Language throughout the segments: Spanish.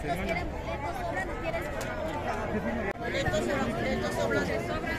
boletos sobran, ¿quieres? Boletos sobran, de sobra.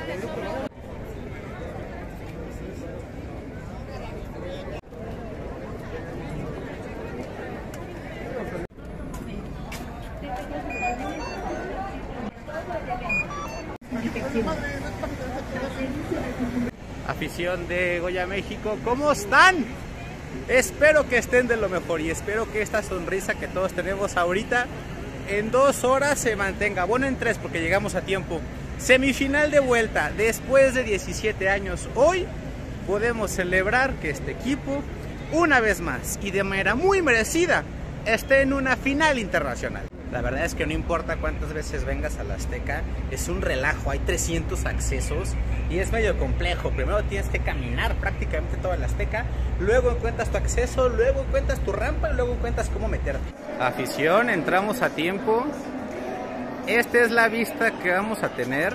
Afición de Goya México, ¿cómo están? Espero que estén de lo mejor y espero que esta sonrisa que todos tenemos ahorita en 2 horas se mantenga. Bueno, en 3 porque llegamos a tiempo. Semifinal de vuelta después de 17 años. Hoy podemos celebrar que este equipo, una vez más y de manera muy merecida, esté en una final internacional. La verdad es que no importa cuántas veces vengas a la Azteca, es un relajo, hay 300 accesos y es medio complejo. Primero tienes que caminar prácticamente toda la Azteca, luego encuentras tu acceso, luego encuentras tu rampa y luego encuentras cómo meterte. Afición, entramos a tiempo. Esta es la vista que vamos a tener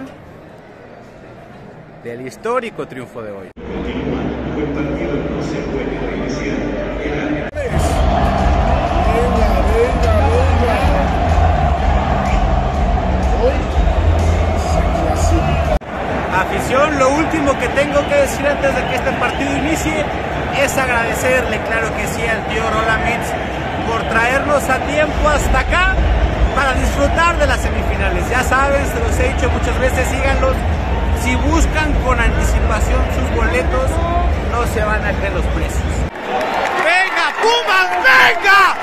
del histórico triunfo de hoy. Afición, lo último que tengo que decir antes de que este partido inicie es agradecerle, claro que sí, al tío Rolamix por traernos a tiempo hasta acá para disfrutar de las semifinales. Ya saben, se los he dicho muchas veces, síganlos. Si buscan con anticipación sus boletos, no se van a creer los precios. ¡Venga, Pumas! ¡Venga!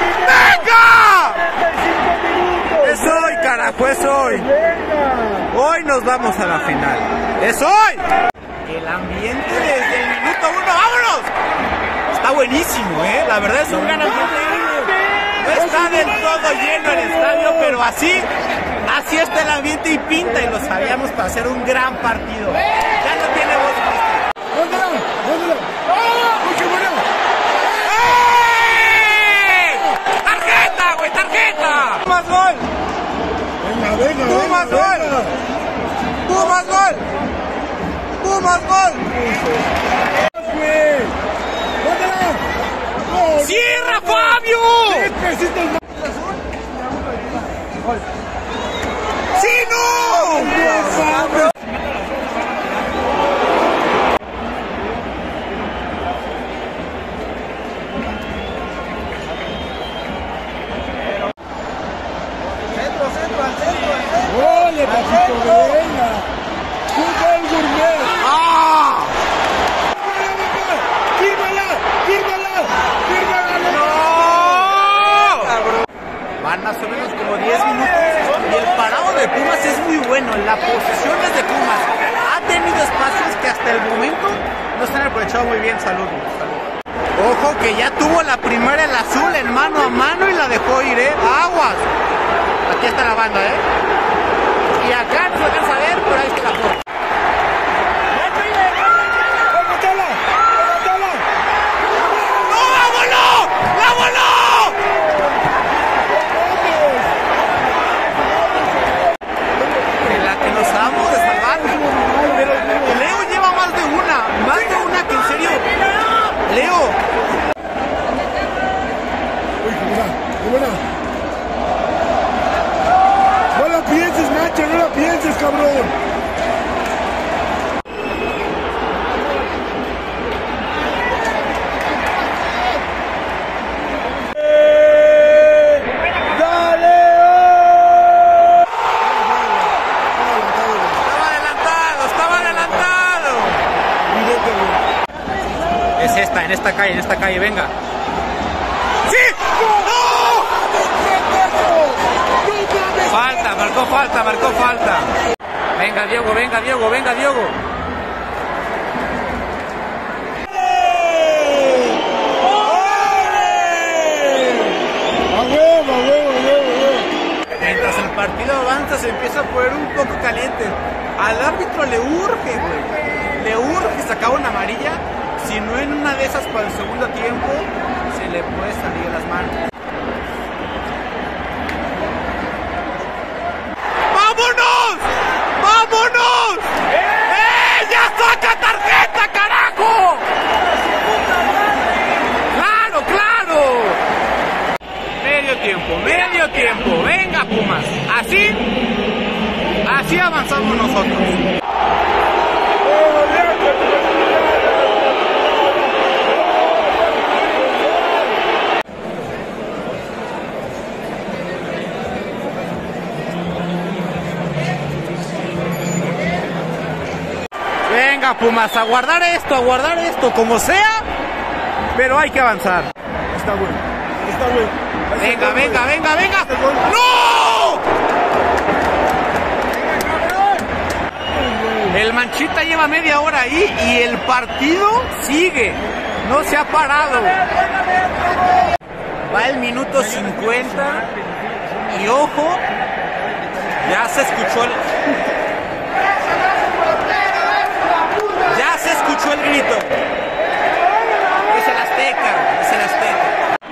¡Venga! Es hoy, carajo, es hoy. Hoy nos vamos a la final. ¡Es hoy! El ambiente desde el minuto 1, ¡vámonos! Está buenísimo, la verdad es un gran ambiente. No está del todo lleno el estadio, pero así está el ambiente y pinta, y lo sabíamos, para hacer un gran partido. Ya no tiene voz. ¡Tarjeta, güey, tarjeta! ¡Pumas gol! ¡Pumas gol! ¡Pumas gol! ¡Pumas gol! ¡Cierra, Fabio! ¡Sí, no! ¡Ole, papito, venga! ¡Fútbol gourmet! ¡Ah! ¡Fírmala! ¡No! Van más o menos como 10 minutos y el parado de Pumas es muy bueno. La posesión es de Pumas. Ha tenido espacios que hasta el momento no se han aprovechado muy bien. Salud. Ojo que ya tuvo la primera el azul en mano a mano y la dejó ir, ¡aguas! Aquí está la banda, y acá no se alcanza a ver, pero ahí está la foto. ¡No, la voló! ¡La voló! En la que nos acabamos de salvar. Pero Leo lleva más de una que en serio. Leo. Uy, qué buena. No la pienses, Nacho, no la pienses, cabrón. En esta calle, venga. ¡Sí! ¡No! Falta, marcó falta. Venga, Diego. Mientras el partido avanza, se empieza a poner un poco caliente. Al árbitro le urge, sacar una amarilla. Si no, en una de esas para el segundo tiempo se le puede salir de las manos. ¡Vámonos! ¡Ya saca tarjeta, carajo! ¡Claro! Medio tiempo. Venga, así avanzamos nosotros. Venga, Pumas, a guardar esto, como sea, pero hay que avanzar. Está bueno, está bueno. Venga, venga, venga, venga. ¡No! El Manchita lleva media hora ahí y el partido sigue, no se ha parado. Va el minuto 50 y ojo, ya se escuchó el... Ya se escuchó el grito. Es el Azteca, es el Azteca.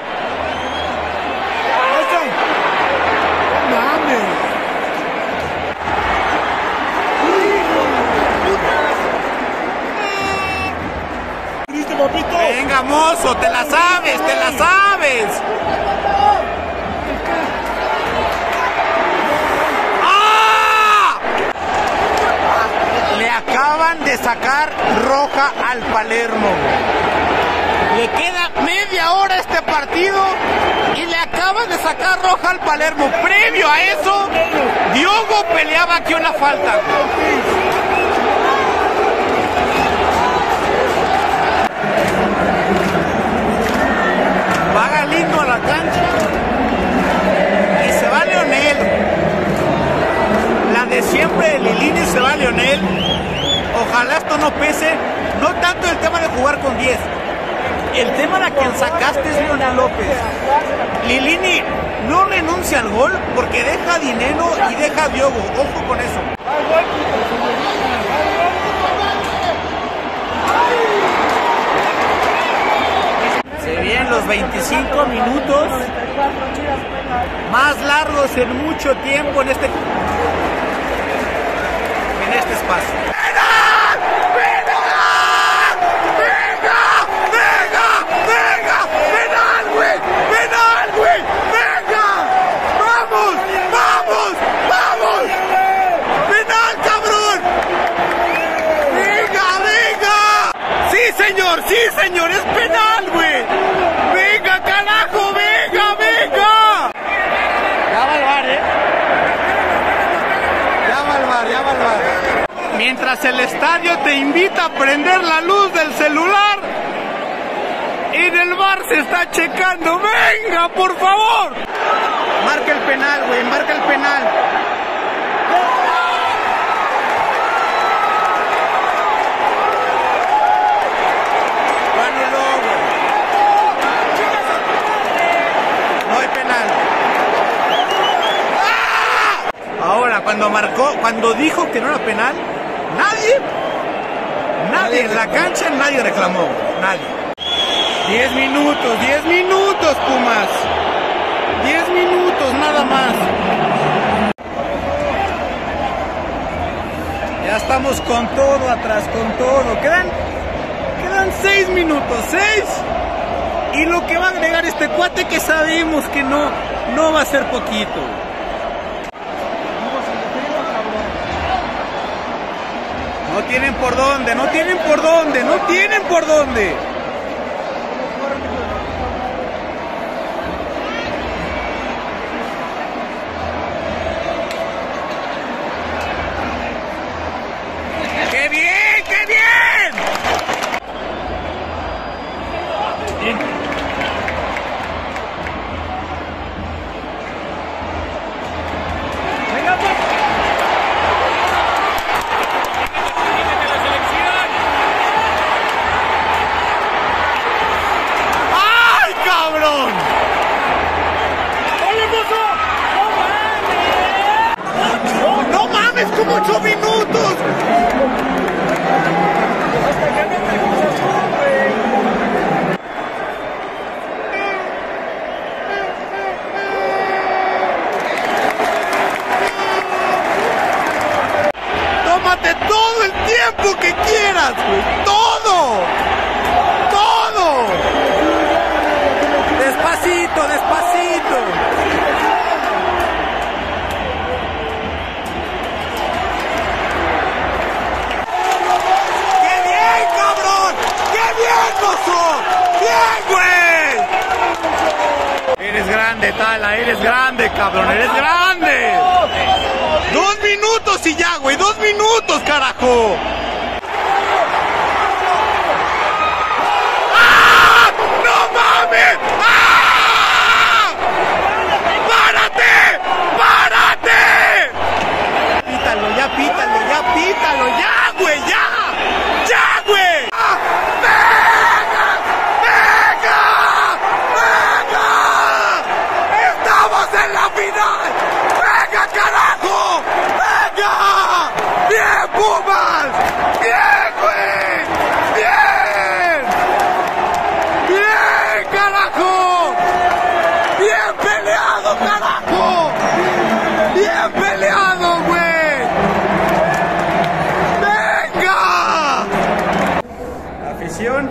Venga, mozo, te la sabes, te la sabes. ¡Ah! Le acaban de sacar roja al Palermo. Le queda media hora a este partido y le acaban de sacar roja al Palermo. Previo a eso, Diogo peleaba aquí una falta. Va Galindo a la cancha y se va Leonel. La de siempre de Lilini, se va Leonel. Ojalá esto no pese, no tanto el tema de jugar con 10. El tema de a quien sacaste es Leonel López. Lilini no renuncia al gol porque deja a Dineno y deja a Diogo. Ojo con eso. Se vienen los 25 minutos más largos en mucho tiempo en este espacio. ¡Penal! ¡Penal! ¡Venga! ¡Venga! ¡Venga! ¡Penal, güey! ¡Penal, güey! ¡Venga! ¡Vamos! ¡Vamos! ¡Vamos! ¡Penal, cabrón! ¡Venga! ¡Venga! ¡Sí, señor! ¡Sí, señor! ¡Es penal, güey! ¡Venga, carajo! ¡Venga! ¡Venga! Ya va el VAR, ¿eh? Ya va el VAR, ya va el VAR. Mientras el estadio te invita a prender la luz del celular, en el VAR se está checando. ¡Venga, por favor! Marca el penal, güey, marca el penal. No hay penal. ¡Ah! Ahora, cuando dijo que no era penal, nadie en la cancha, nadie reclamó, nadie. 10 minutos, Pumas. 10 minutos, nada más. Ya estamos con todo atrás, con todo. Quedan 6 minutos, 6. Y lo que va a agregar este cuate que sabemos que no va a ser poquito. No tienen por dónde, no tienen por dónde, no tienen por dónde. ¡Qué bien, qué bien! Venga, pues. ¡No mames! ¡Como 8 minutos! Tómate todo el tiempo que quieras, güey. ¡Todo! ¡Todo! Despacito, despacito. Ala, eres grande, cabrón, eres grande. 2 minutos y ya, güey, 2 minutos, carajo. ¡Ah! ¡No mames! ¡Ah! ¡Párate! ¡Párate! Pítalo, ya, pítalo, ya, pítalo, ya, güey, ya. ¡Ya, güey! ¡Ah! ¡Venga! ¡Venga! ¡Venga! ¡Estamos en la final! ¡Venga, carajo! ¡Venga! ¡Bien, Pumas! ¡Bien, güey! ¡Bien! ¡Bien, carajo! ¡Bien peleado, carajo! ¡Bien peleado, güey! ¡Venga! La afición,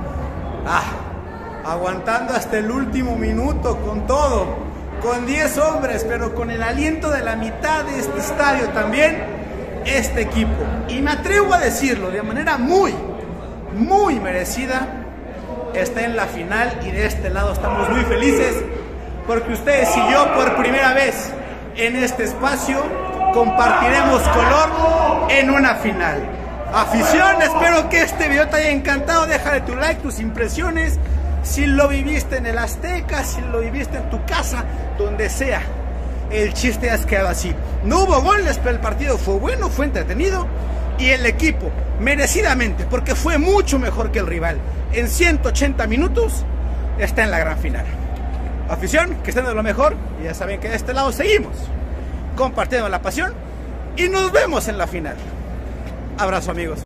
aguantando hasta el último minuto con todo, con 10 hombres, pero con el aliento de la mitad de este estadio también, este equipo. Y me atrevo a decirlo de manera muy merecida, está en la final y de este lado estamos muy felices porque ustedes y yo por primera vez en este espacio compartiremos color en una final. Afición, espero que este video te haya encantado. Déjale tu like, tus impresiones, si lo viviste en el Azteca, si lo viviste en tu casa, donde sea. El chiste has quedado así. No hubo goles, pero el partido fue bueno, fue entretenido. Y el equipo, merecidamente, porque fue mucho mejor que el rival, en 180 minutos, está en la gran final. Afición, que estén de lo mejor. Y ya saben que de este lado seguimos compartiendo la pasión. Y nos vemos en la final. Abrazo, amigos.